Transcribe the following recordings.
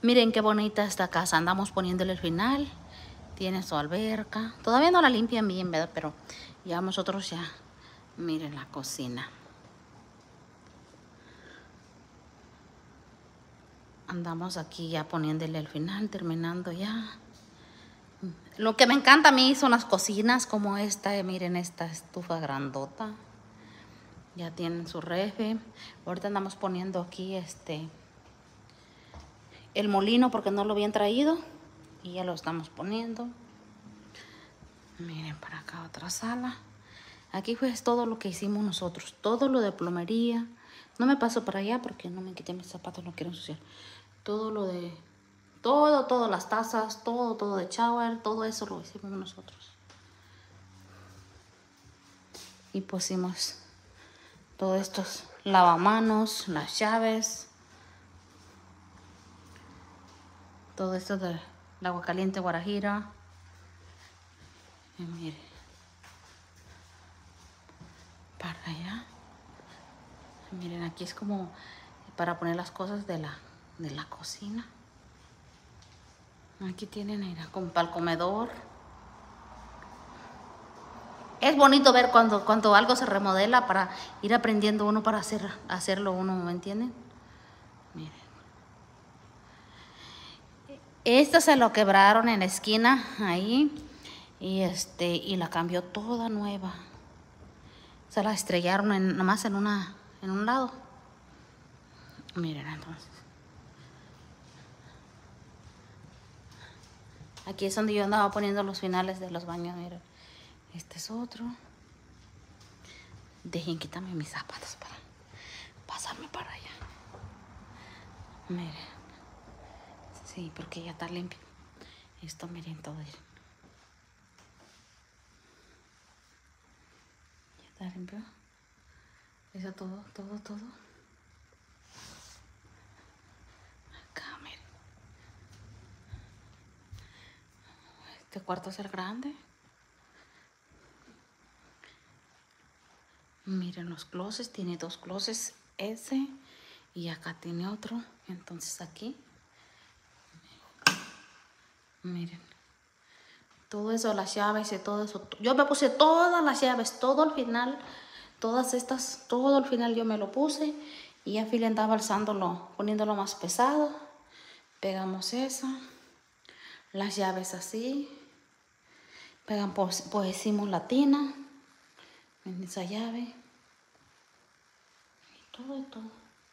Miren qué bonita esta casa. Andamos poniéndole el final. Tiene su alberca. Todavía no la limpian bien, ¿verdad? Pero ya nosotros ya. Miren la cocina. Andamos aquí ya poniéndole el final, terminando ya. Lo que me encanta a mí son las cocinas como esta. Miren esta estufa grandota. Ya tienen su refri. Ahorita andamos poniendo aquí el molino porque no lo habían traído. Y ya lo estamos poniendo. Miren para acá otra sala. Aquí fue todo lo que hicimos nosotros. Todo lo de plomería. No me paso para allá porque no me quité mis zapatos, no quiero ensuciar. Todo lo de... Todo, las tazas, todo de shower, todo eso lo hicimos nosotros. Y pusimos todos estos lavamanos, las llaves. Todo esto del agua caliente Guarajira. Y miren. Para allá. Miren, aquí es como para poner las cosas de la cocina. Aquí tienen, mira, como para el comedor. Es bonito ver cuando algo se remodela para ir aprendiendo uno para hacerlo uno, ¿me entienden? Miren. Esta se lo quebraron en la esquina ahí y la cambió toda nueva. Se la estrellaron nomás en un lado. Miren entonces. Aquí es donde yo andaba poniendo los finales de los baños, miren. Este es otro. Dejen quitarme mis zapatos para pasarme para allá. Miren. Sí, porque ya está limpio. Esto, miren todo. Ya está limpio. Eso todo. Acá, miren. Este cuarto es el grande. Miren los closets, tiene 2 closets, ese y acá tiene otro. Entonces aquí, miren, todo eso, las llaves y todo eso. Yo me puse todas las llaves, todo al final, todas estas, todo al final yo me lo puse y ya Philly andaba alzándolo, poniéndolo más pesado. Pegamos eso, las llaves así, pusimos la tina en esa llave. Todo.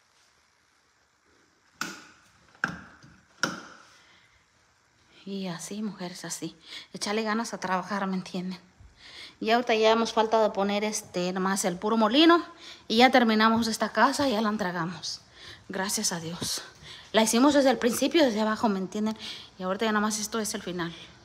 Y así, mujeres, así. Echarle ganas a trabajar, ¿me entienden? Y ahorita ya hemos falta de poner nomás el puro molino. Y ya terminamos esta casa y ya la entregamos. Gracias a Dios. La hicimos desde el principio, desde abajo, ¿me entienden? Y ahorita ya nomás esto es el final.